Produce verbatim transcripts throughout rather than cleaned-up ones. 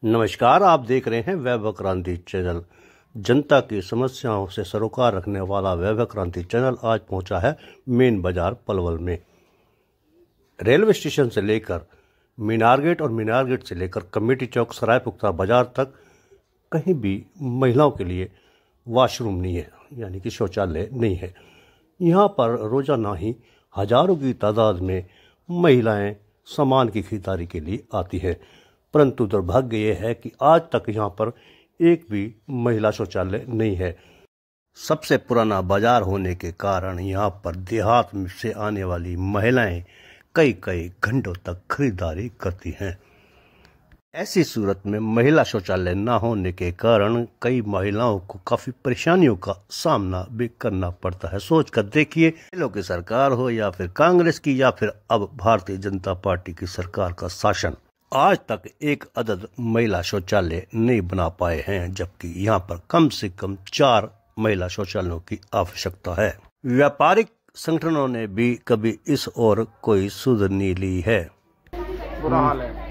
नमस्कार, आप देख रहे हैं वैभव क्रांति चैनल। जनता की समस्याओं से सरोकार रखने वाला वैभव क्रांति चैनल आज पहुंचा है मेन बाजार पलवल में। रेलवे स्टेशन से लेकर मीनार गेट और मीनार गेट से लेकर कमेटी चौक सरायपुख्ता बाजार तक कहीं भी महिलाओं के लिए वॉशरूम नहीं है, यानी कि शौचालय नहीं है। यहाँ पर रोजाना ही हजारों की तादाद में महिलाएं सामान की खरीदारी के लिए आती हैं, परंतु दुर्भाग्य ये है कि आज तक यहाँ पर एक भी महिला शौचालय नहीं है। सबसे पुराना बाजार होने के कारण यहाँ पर देहात से आने वाली महिलाएं कई कई घंटों तक खरीदारी करती हैं। ऐसी सूरत में महिला शौचालय न होने के कारण कई महिलाओं को काफ़ी परेशानियों का सामना भी करना पड़ता है। सोच कर देखिए, लोग की सरकार हो या फिर कांग्रेस की या फिर अब भारतीय जनता पार्टी की सरकार का शासन, आज तक एक अदद महिला शौचालय नहीं बना पाए हैं, जबकि यहाँ पर कम से कम चार महिला शौचालयों की आवश्यकता है। व्यापारिक संगठनों ने भी कभी इस ओर कोई सुध नहीं ली है। बुरा हाल है।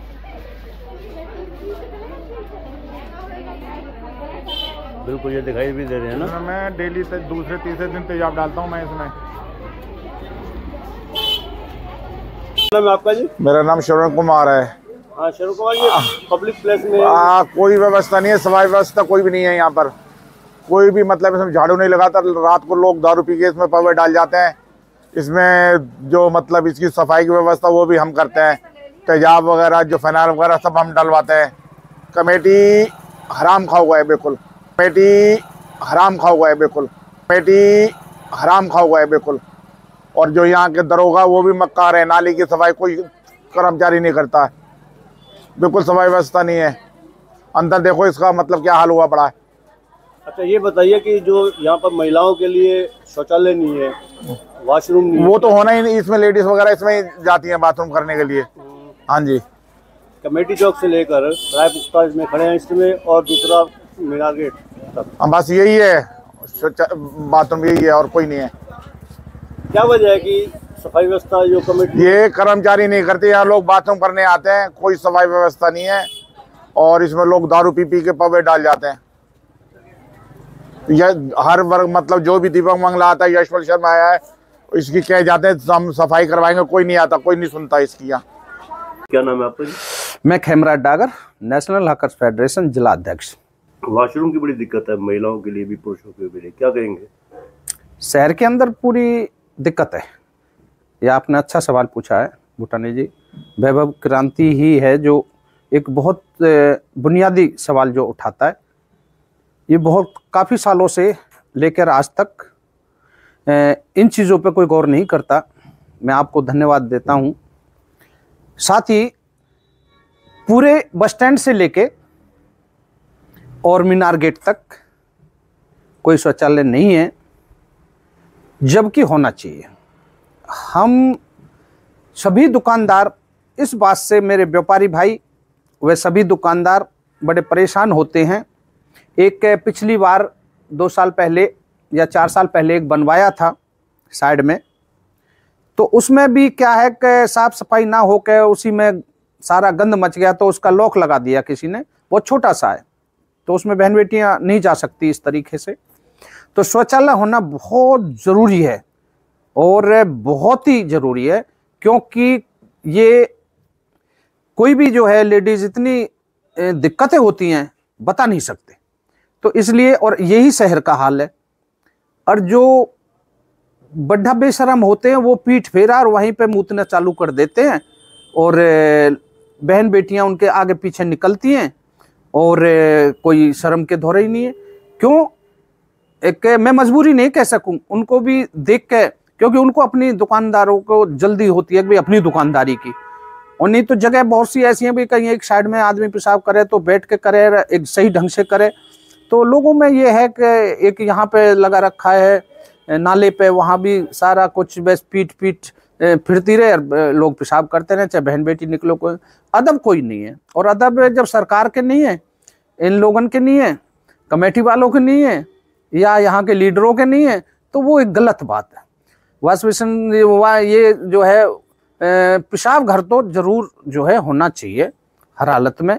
बिल्कुल, ये दिखाई भी दे रहे हैं ना। मैं डेली से दूसरे तीसरे दिन तेजाब डालता हूँ मैं इसमें। नाम है आपका जी? मेरा नाम शरण कुमार है। हाँ शरण कुमार, ये पब्लिक प्लेस में आ, कोई व्यवस्था नहीं है, सफाई व्यवस्था कोई भी नहीं है यहाँ पर। कोई भी मतलब इसमें झाड़ू नहीं लगाता। रात को लोग दारू पी के इसमें पवे डाल जाते हैं। इसमें जो मतलब इसकी सफाई की व्यवस्था वो भी हम करते हैं। तेजाब वगैरह जो फिनाइल वगैरह सब हम डलवाते हैं। कमेटी हराम खा हुआ है बिल्कुल। कमेटी हराम खा हुआ है बिल्कुल। कमेटी हराम खा हुआ है बिल्कुल। और जो यहाँ के दरोगा वो भी मक्कार है। नाली की सफाई कोई कर्मचारी नहीं करता है। बिल्कुल सफाई व्यवस्था नहीं है। अंदर देखो इसका मतलब क्या हाल हुआ पड़ा है। अच्छा, ये बताइए कि जो यहाँ पर महिलाओं के लिए शौचालय नहीं है, वॉशरूम नहीं, वो तो होना ही नहीं। इसमें लेडीज वगैरह इसमें ही जाती हैं बाथरूम करने के लिए। हाँ जी। कमेटी चौक से लेकर रायपुख्ता में खड़े हैं इसमें, और दूसरा मीनार गेट तक। हाँ, बस यही है बाथरूम, यही है और कोई नहीं है। क्या वजह है कि सफाई व्यवस्था जो कमेटी, ये कर्मचारी नहीं करते। यहाँ लोग बाथरूम करने आते हैं, कोई सफाई व्यवस्था नहीं है। और इसमें लोग दारू पी पी के पवे डाल जाते हैं। यह हर वर्ग मतलब जो भी दीपक मंगला आता है, यशवंत शर्मा आया है, इसकी कह जाते हैं हम सफाई करवाएंगे, कोई नहीं आता, कोई नहीं सुनता इसकी। यहाँ क्या नाम है आपका जी? मैं Khemraj Dagar, national hawkers federation जिला अध्यक्ष। वॉशरूम की बड़ी दिक्कत है महिलाओं के लिए भी पुरुषों के लिए, क्या कहेंगे? शहर के अंदर पूरी दिक्कत है। यह आपने अच्छा सवाल पूछा है भूटानी जी। वैभव क्रांति ही है जो एक बहुत बुनियादी सवाल जो उठाता है। ये बहुत काफ़ी सालों से लेकर आज तक इन चीज़ों पे कोई गौर नहीं करता। मैं आपको धन्यवाद देता हूँ। साथ ही पूरे बस स्टैंड से लेके और मीनार गेट तक कोई शौचालय नहीं है, जबकि होना चाहिए। हम सभी दुकानदार इस बात से, मेरे व्यापारी भाई वे सभी दुकानदार बड़े परेशान होते हैं। एक पिछली बार दो साल पहले या चार साल पहले एक बनवाया था साइड में, तो उसमें भी क्या है कि साफ सफाई ना होकर उसी में सारा गंद मच गया, तो उसका लॉक लगा दिया किसी ने। बहुत छोटा सा है, तो उसमें बहन बेटियां नहीं जा सकती इस तरीके से। तो शौचालय होना बहुत ज़रूरी है, और बहुत ही ज़रूरी है, क्योंकि ये कोई भी जो है लेडीज़ इतनी दिक्कतें होती हैं बता नहीं सकते। तो इसलिए, और यही शहर का हाल है। और जो बड्ढा बेशरम होते हैं वो पीठ फेरा और वहीं पे मूतना चालू कर देते हैं, और बहन बेटियां उनके आगे पीछे निकलती हैं, और कोई शर्म के धोरे ही नहीं है। क्यों? एक मैं मजबूरी नहीं कह सकूं, उनको भी देख के, क्योंकि उनको अपनी दुकानदारों को जल्दी होती है कि भाई अपनी दुकानदारी की। और नहीं तो जगह बहुत सी ऐसी हैं भी, कहीं एक साइड में आदमी पेशाब करे तो बैठ के करे, एक सही ढंग से करे। तो लोगों में ये है कि एक यहाँ पे लगा रखा है नाले पे, वहाँ भी सारा कुछ बस पीट पीट फिरती रहे, लोग पेशाब करते रहे, चाहे बहन बेटी निकलो, कोई अदब कोई नहीं है। और अदब जब सरकार के नहीं है, इन लोगों के नहीं है, कमेटी वालों के नहीं है, या यहाँ के लीडरों के नहीं है, तो वो एक गलत बात है। वाशबेसिन ये जो है पेशाब घर तो जरूर जो है होना चाहिए हर हालत में,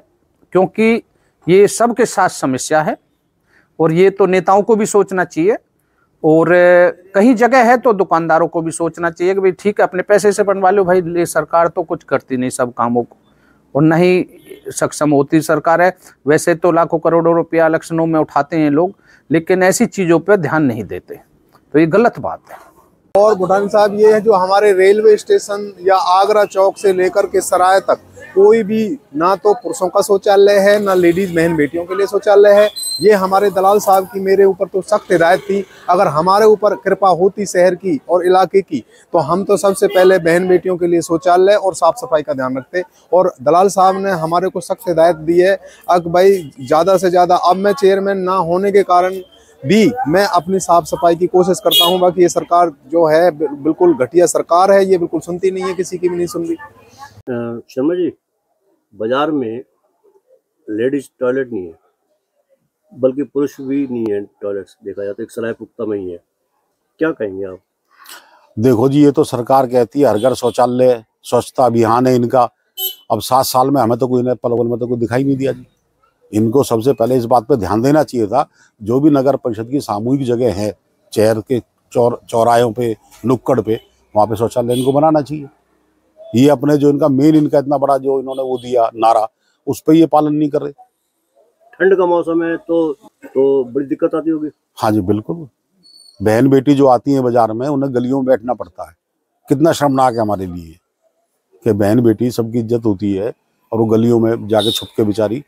क्योंकि ये सबके साथ समस्या है और ये तो नेताओं को भी सोचना चाहिए और कहीं जगह है तो दुकानदारों को भी सोचना चाहिए कि भाई ठीक है अपने पैसे से बनवा लो भाई, ले सरकार तो कुछ करती नहीं सब कामों को और न ही सक्षम होती सरकार है। वैसे तो लाखों करोड़ों रुपया इलेक्शनों में उठाते हैं लोग, लेकिन ऐसी चीज़ों पर ध्यान नहीं देते, तो ये गलत बात है। और भूटान साहब ये है जो हमारे रेलवे स्टेशन या आगरा चौक से लेकर के सराय तक कोई भी ना तो पुरुषों का शौचालय है ना लेडीज बहन बेटियों के लिए शौचालय है। ये हमारे दलाल साहब की मेरे ऊपर तो सख्त हिदायत थी, अगर हमारे ऊपर कृपा होती शहर की और इलाके की तो हम तो सबसे पहले बहन बेटियों के लिए शौचालय और साफ सफाई का ध्यान रखते। और दलाल साहब ने हमारे को सख्त हिदायत दी है अब भाई ज़्यादा से ज़्यादा, अब मैं चेयरमैन ना होने के कारण भी मैं अपनी साफ सफाई की कोशिश करता हूं। बाकी ये सरकार जो है बिल्कुल घटिया सरकार है, ये बिल्कुल सुनती नहीं है, किसी की भी नहीं सुन रही। शर्मा जी, बाजार में लेडीज टॉयलेट नहीं है, बल्कि पुरुष भी नहीं है टॉयलेट्स, देखा जाए तो एक सराय पुख्ता में ही है, क्या कहेंगे आप? देखो जी, ये तो सरकार कहती है हर घर शौचालय, स्वच्छता अभियान है इनका। अब सात साल में हमें तो कोई पलवल में तो कोई दिखाई नहीं दिया जी। इनको सबसे पहले इस बात पे ध्यान देना चाहिए था, जो भी नगर परिषद की सामूहिक जगह है, शहर के चौर चौराहों पे, नुक्कड़ पे, वहाँ पे शौचालय इनको बनाना चाहिए। ये अपने जो इनका मेन इनका इतना बड़ा जो इन्होंने वो दिया नारा, उस पर ये पालन नहीं कर रहे। ठंड का मौसम है तो तो बड़ी दिक्कत आती होगी। हाँ जी बिल्कुल, बहन बेटी जो आती हैं बाजार में उन्हें गलियों में बैठना पड़ता है। कितना शर्मनाक है हमारे लिए कि बहन बेटी सबकी इज्जत होती है और वो गलियों में जाके छुप के बेचारी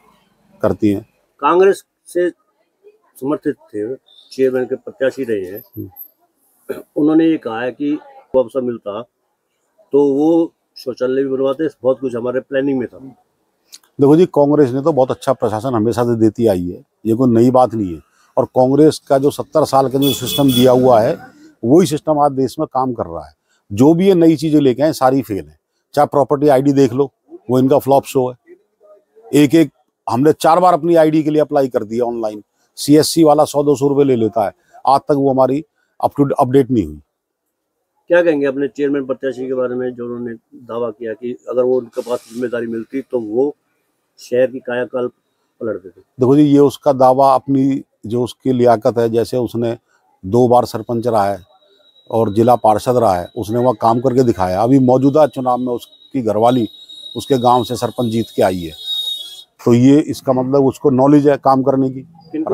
करती हैं। कांग्रेस से समर्थित थे, चेयरमैन के प्रत्याशी रहे हैं, उन्होंने ये कहा है कि वो अवसर मिलता तो वो शौचालय भी बनवाते, बहुत कुछ हमारे प्लानिंग में था। देखो जी, कांग्रेस ने तो बहुत अच्छा प्रशासन हमेशा से देती आई है, ये कोई नई बात नहीं है। और कांग्रेस का जो सत्तर साल का जो सिस्टम दिया हुआ है वही सिस्टम आज देश में काम कर रहा है। जो भी ये नई चीजें लेके आए सारी फेल है। चाहे प्रॉपर्टी आईडी देख लो, वो इनका फ्लॉप शो है। एक एक हमने चार बार अपनी आईडी के लिए अप्लाई कर दिया ऑनलाइन, सीएससी वाला सौ दो सौ रुपये ले लेता है, आज तक वो हमारी अप टू अपडेट नहीं हुई। क्या कहेंगे अपने चेयरमैन प्रत्याशी के बारे में, जो उन्होंने दावा किया कि अगर वो उनके पास जिम्मेदारी मिलती तो वो शहर की कायाकल्प पलट देते? देखो जी, ये उसका दावा, अपनी जो उसकी लियाकत है, जैसे उसने दो बार सरपंच रहा है और जिला पार्षद रहा है, उसने वहाँ काम करके दिखाया। अभी मौजूदा चुनाव में उसकी घरवाली उसके गांव से सरपंच जीत के आई है, तो ये इसका मतलब उसको नॉलेज है काम करने की।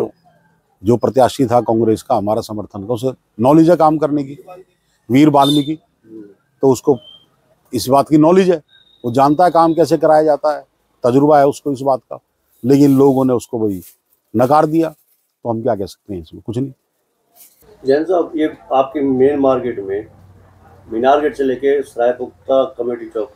जो प्रत्याशी था कांग्रेस का हमारा समर्थन का, उसे नॉलेज है काम करने की, वीर वाल्मीकि, तो उसको इस बात की नॉलेज है, वो जानता है काम कैसे कराया जाता है, तजुर्बा है उसको इस बात का। लेकिन लोगों ने उसको वही नकार दिया, तो हम क्या कह सकते हैं इसमें, कुछ नहीं। जैन साहब, ये आपके मेन मार्केट में मीनार गेट से लेके सराय पुख्ता कमेटी चौक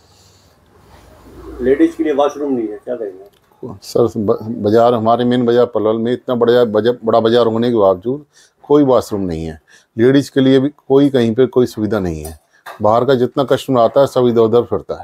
तक लेडीज के लिए वॉशरूम नहीं है, क्या कहेंगे? सर, बाजार हमारे मेन बाजार पलवल में इतना बड़ा बड़ा बाजार होने के बावजूद कोई वॉशरूम नहीं है। लेडीज के लिए भी कोई कहीं पे कोई सुविधा नहीं है। बाहर का जितना कस्टमर आता है सब इधर उधर फिरता है।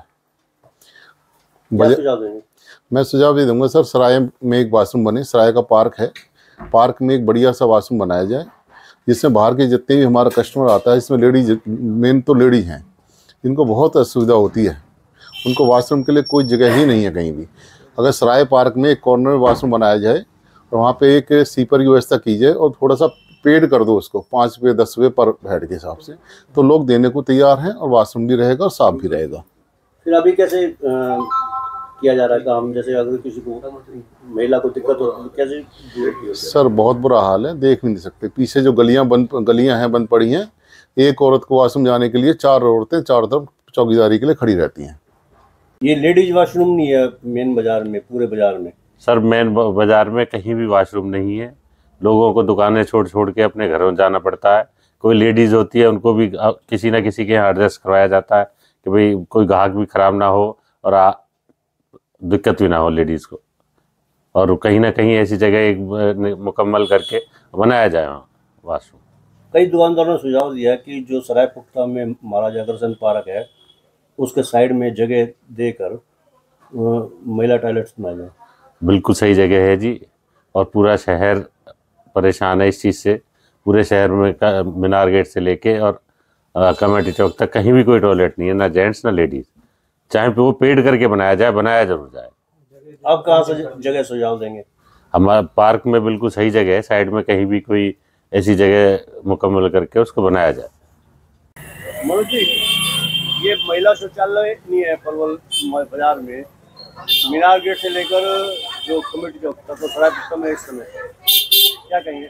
सुझाव देंगे? मैं सुझाव ये दूंगा सर, सराय में एक वॉशरूम बने। सराय का पार्क है, पार्क में एक बढ़िया सा वॉशरूम बनाया जाए, जिसमें बाहर के जितने भी हमारा कस्टमर आता है, इसमें लेडीज, मेन तो लेडीज हैं, इनको बहुत असुविधा होती है। उनको वॉशरूम के लिए कोई जगह ही नहीं है कहीं भी। अगर सराय पार्क में एक कॉर्नर में वॉशरूम बनाया जाए और वहाँ पे एक सीपर की व्यवस्था की जाए और थोड़ा सा पेड कर दो उसको, पाँच रुपये दस रुपये पर हेड के हिसाब से, तो लोग देने को तैयार हैं और वॉशरूम भी रहेगा और साफ भी रहेगा। फिर अभी कैसे आ, किया जा रहा है काम? जैसे अगर किसी को महिला को दिक्कत हो तो कैसे? सर, बहुत बुरा हाल है, देख नहीं सकते। पीछे जो गलियां बंद गलियां हैं बंद पड़ी हैं, एक औरत को वॉशरूम जाने के लिए चार औरतें चारों तरफ चौकीदारी के लिए खड़ी रहती हैं। ये लेडीज वॉशरूम नहीं है मेन बाजार में, पूरे बाजार में? सर, मेन बाजार में कहीं भी वॉशरूम नहीं है। लोगों को दुकानें छोड़ छोड़ के अपने घरों जाना पड़ता है। कोई लेडीज़ होती है उनको भी किसी ना किसी के यहाँ एडजस्ट करवाया जाता है कि भाई कोई ग्राहक भी ख़राब ना हो और आ, दिक्कत भी ना हो लेडीज़ को। और कहीं ना कहीं ऐसी जगह एक मुकम्मल करके बनाया जाए वहाँ वॉशरूम। कई दुकानदारों ने सुझाव दिया कि जो सराय पुख्ता में महाराजा अग्रसेन पार्क है, उसके साइड में जगह देकर महिला टॉयलेट्स बनाए जाए। बिल्कुल सही जगह है जी, और पूरा शहर परेशान है इस चीज़ से। पूरे शहर में मीनार गेट से लेके और कमेटी चौक तक कहीं भी कोई टॉयलेट नहीं है, ना जेंट्स ना लेडीज़। चाहे वो पेड करके बनाया जाए, बनाया जरूर जाए। आप कहाँ से जगह सुझाव देंगे? हमारा पार्क में बिल्कुल सही जगह है, साइड में कहीं भी कोई ऐसी जगह मुकम्मल करके उसको बनाया जाए। मनोज जी, ये महिला शौचालय नहीं है पलवल बाजार में, मीनार गेट से लेकर जो कमेटी चौक तक तो सराय सिस्टम है, इस समय क्या कहेंगे?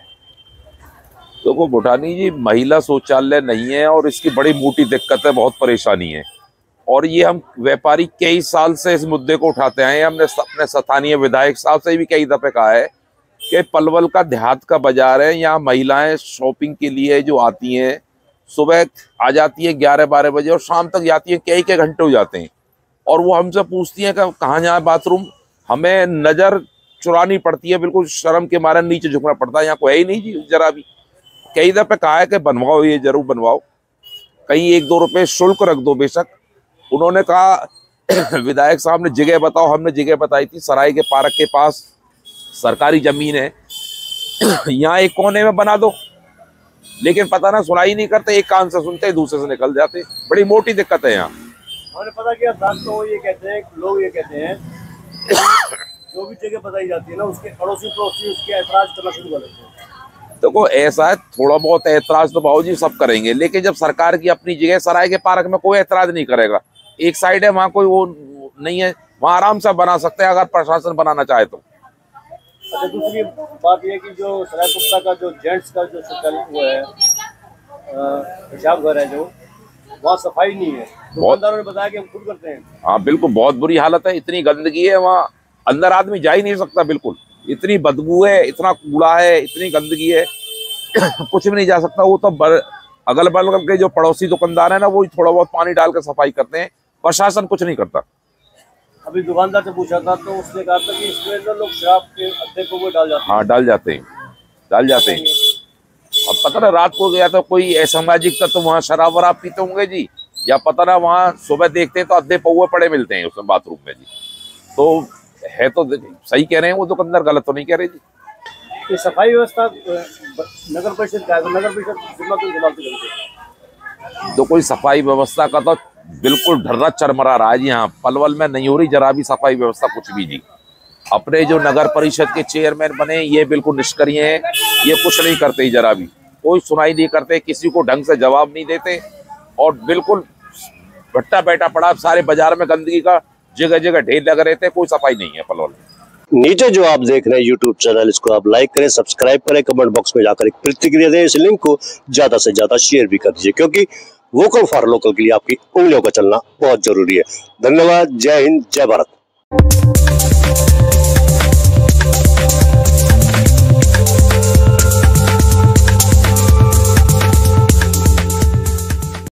देखो भूटानी जी, महिला शौचालय नहीं है और इसकी बड़ी मोटी दिक्कत है, बहुत परेशानी है। और ये हम व्यापारी कई साल से इस मुद्दे को उठाते आए हैं। हमने अपने स्थानीय विधायक साहब से भी कई दफे कहा है कि पलवल का देहात का बाजार है, यहाँ महिलाएं शॉपिंग के लिए जो आती हैं, सुबह आ जाती है ग्यारह बारह बजे और शाम तक जाती है, कई कई घंटे हो जाते हैं। और वो हमसे पूछती हैं कि कहाँ जाए बाथरूम, हमें नज़र चुरानी पड़ती है, बिल्कुल शर्म के मारे नीचे झुकना पड़ता है। यहाँ कोई है ही नहीं जी जरा भी। कई दफे कहा है कि बनवाओ, ये जरूर बनवाओ, कहीं एक दो रुपए शुल्क रख दो बेशक। उन्होंने कहा विधायक साहब ने जगह बताओ, हमने जगह बताई थी सराय के पार्क के पास, सरकारी जमीन है, यहाँ एक कोने में बना दो। लेकिन पता ना, सुनाई नहीं करते, एक कान से सुनते दूसरे से निकल जाते। बड़ी मोटी दिक्कत है यहाँ। हमने पता किया तो ये कहते हैं, लोग ये कहते हैं जो भी जगह बताई जाती है ना, उसके अड़ोसी पड़ोसी उसके ऐतराज करना शुरू कर देते हैं। देखो ऐसा है, थोड़ा बहुत ऐतराज तो बाबू जी सब करेंगे, लेकिन जब सरकार की अपनी जगह, सराय के पार्क में कोई ऐतराज नहीं करेगा। एक साइड है, वहाँ कोई वो नहीं है, वहाँ आराम से बना सकते हैं अगर प्रशासन बनाना चाहे तो। अच्छा, दूसरी बात यह कि जो सराय गुप्ता का जो जेंट्स का जो शौचालय वो है, पेशाब घर है, जो वहाँ सफाई नहीं है, दुकानदारों ने बताया कि हम खुद करते हैं। हाँ बिल्कुल, बहुत बुरी हालत है, इतनी गंदगी है वहाँ, अंदर आदमी जा ही नहीं सकता। बिल्कुल इतनी बदबू है, इतना कूड़ा है, इतनी गंदगी है कुछ भी नहीं जा सकता। वो तो बर, अगल बगल के जो पड़ोसी दुकानदार है ना, वो थोड़ा बहुत पानी डाल कर सफाई करते हैं, प्रशासन कुछ नहीं करता। अभी दुकानदार से पूछा था तो उसने कहा था कि इसमें तो लोग शराब के अड्डे को वो डाल जाते हैं। हाँ डाल जाते हैं, डाल जाते हैं। अब पता ना, रात को गया तो कोई असामाजिक तत्व वहाँ शराब वराब पीते होंगे जी, या पता ना वहाँ सुबह देखते हैं तो अद्धे पौवे पड़े मिलते हैं उसमें बाथरूम में जी। तो है तो सही कह रहे हैं वो दुकानदार, गलत तो नहीं कह रहे जी। ये सफाई व्यवस्था नगर परिषद का है, तो नगर परिषद जिम्मा क्यों संभालती है? तो कोई सफाई व्यवस्था का तो बिल्कुल ढर्रा चरमरा रहा है जी। यहाँ पलवल में नहीं हो रही जरा भी सफाई व्यवस्था कुछ भी जी। अपने जो नगर परिषद के चेयरमैन बने, ये बिल्कुल निष्क्रिय हैं, ये कुछ नहीं करते जरा भी, कोई सुनाई नहीं करते, किसी को ढंग से जवाब नहीं देते, और बिल्कुल भट्टा बैठा पड़ा। सारे बाजार में गंदगी का जगह जगह ढेर लग रहे थे, कोई सफाई नहीं है पलवल में। नीचे जो आप देख रहे हैं यूट्यूब चैनल, इसको आप लाइक करें, सब्सक्राइब करें, कमेंट बॉक्स में जाकर एक प्रतिक्रिया दें, इस लिंक को ज्यादा से ज्यादा शेयर भी कर दीजिए, क्योंकि वोकल फॉर लोकल के लिए आपकी उंगलियों का चलना बहुत जरूरी है। धन्यवाद। जय हिंद, जय भारत।